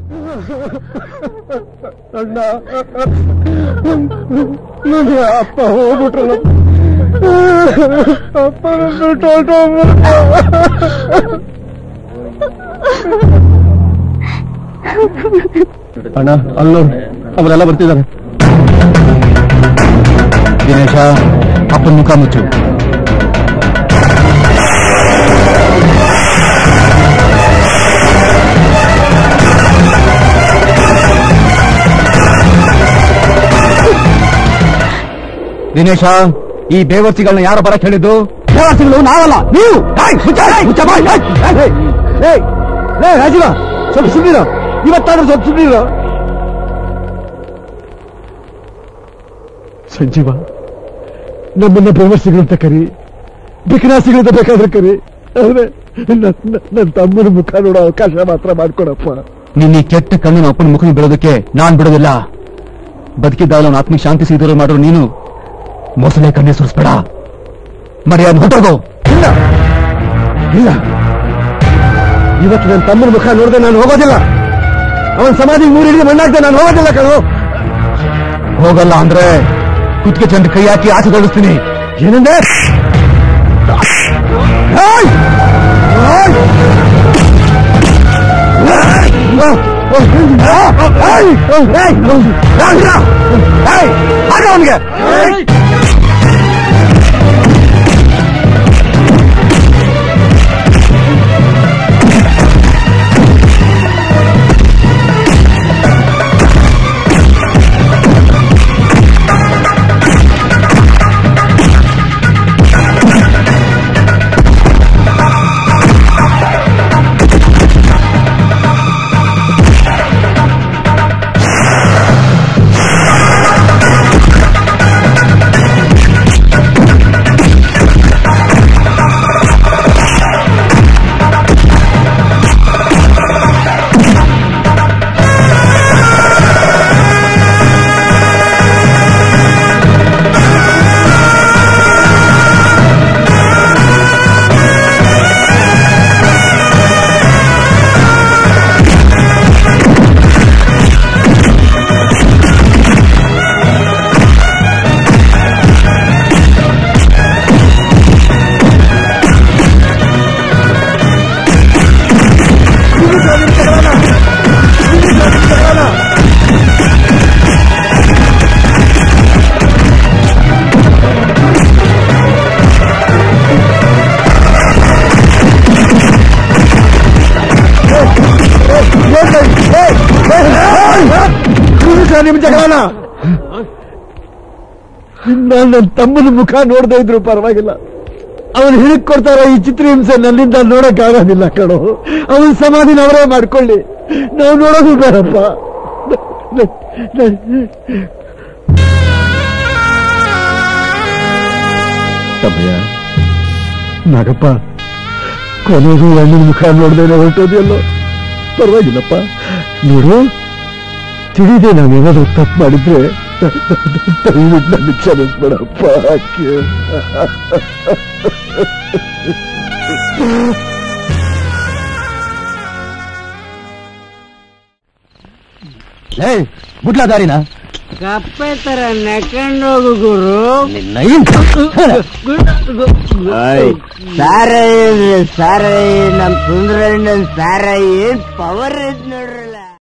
ಅಣ್ಣ ನನ್ನ ಅಪ್ಪ ಹೋಗ್ಬಿಟ್ರಲ್ಲ. ಅಪ್ಪ ಅಣ್ಣ ಅಲ್ಲೋ ಅವರೆಲ್ಲ ಬರ್ತಿದ್ದಾರೆ. ದಿನೇಶ ಅಪ್ಪನ ಮುಖ ಮುಚ್ಚು. ದಿನೇಶ, ಈ ಬೇವರ್ಸಿಗಳನ್ನ ಯಾರು ಬರಕ್ ಹೇಳಿದ್ದು? ಬೇವರ್ಸಿಗಳು ನಾವಲ್ಲ, ನೀವು. ರಾಜೀವ, ಸ್ವಲ್ಪ ಸುಮ್ಮನಿರೋ. ಇವತ್ತಾದ್ರೂ ಸ್ವಲ್ಪ ಸುಮ್ಮನಿರೋ. ಸಂಜೀವ, ನಮ್ಮನ್ನ ಬೇವರ್ಸಿಗಳಂತ ಕರಿ, ಬಿಕನಾಸಿಗಳಂತ ಬೇಕಾದ್ರೆ ಕರಿ, ಆದ್ರೆ ನನ್ನ ತಮ್ಮನ ಮುಖ ನೋಡೋ ಅವಕಾಶ ಮಾತ್ರ ಮಾಡ್ಕೊಡಪ್ಪ. ನಿನ್ನ ಕೆಟ್ಟ ಕಣ್ಣಿನ ಅಪ್ಪನ ಮುಖ ಬಿಡೋದಕ್ಕೆ ನಾನ್ ಬಿಡೋದಿಲ್ಲ. ಬದುಕಿದ್ದಾಗ ಅವನ ಆತ್ಮಿಕ ಶಾಂತಿ ಸಿಗೋ ಮಾಡೋ ನೀನು ಮೊಸಳೆ ಕಣ್ಣೆ ಸುರಿಸ್ಬೇಡ. ಮರ್ಯಾದೆ ಹೊಟ್ಟೋಗೋ. ಇಲ್ಲ ಇಲ್ಲ, ಇವತ್ತು ನನ್ನ ತಮ್ಮನ ಮುಖ ನೋಡದೆ ನಾನು ಹೋಗೋದಿಲ್ಲ. ಅವನ ಸಮಾಧಿಗೆ ಮೂರು ಹಿಡಿದು ಮಣ್ಣಾಗ್ದೆ ನಾನು ಹೋಗೋದಿಲ್ಲ ಕಣೋ. ಹೋಗಲ್ಲ ಅಂದ್ರೆ ಕುತ್ತಿಗೆ ಚಂದ ಕೈ ಹಾಕಿ ಆಚೆ ತೋರಿಸ್ತೀನಿ. ಏನಂದೆ? ಅವನಿಗೆ ನಿಮ್ ಜಗಳನ ನನ್ನ ತಮ್ಮನ ಮುಖ ನೋಡದೇ ಇದ್ರು ಪರವಾಗಿಲ್ಲ. ಅವನು ಹಿಡಿಕ್ ಕೊಡ್ತಾರ ಈ ಚಿತ್ರಹಿಂಸೆ ನನ್ನಿಂದ ನೋಡಕ್ ಆಗೋದಿಲ್ಲ ಕಣೋ. ಅವನ ಸಮಾಧಿನ ಅವರೇ ಮಾಡ್ಕೊಳ್ಳಿ, ನಾವು ನೋಡೋದು ಬೇಡಪ್ಪ. ತಮ್ಮಯ್ಯ, ನಾಗಪ್ಪ, ಕೊನೆಗೂ ಹೆಣ್ಣಿನ ಮುಖ ನೋಡ್ದೇನೆ ಹೊರಟೋದಿಯಲ್ಲೋ. ಪರವಾಗಿಲ್ಲಪ್ಪ, ನೋಡು, ತಿಳಿದೆ ನಾವೇನಾದ್ರೂ ತಪ್ಪು ಮಾಡಿದ್ರೆ ದಯವಿಟ್ಟು ನನ್ನ ಕ್ಷಮಿಸ್ಬೇಡಪ್ಪ. ಗುಡ್ಲಾದಾರಿನ ಕಪ್ಪೆ ತರ ನೆಕೊಂಡೋಗು ಗುರು. ಸಾರ ನಮ್ ಸುಂದರ ಸಾರ ಏನ್ ಪವರ್ ಇದ್ ನೋಡ್ರಲ್ಲ.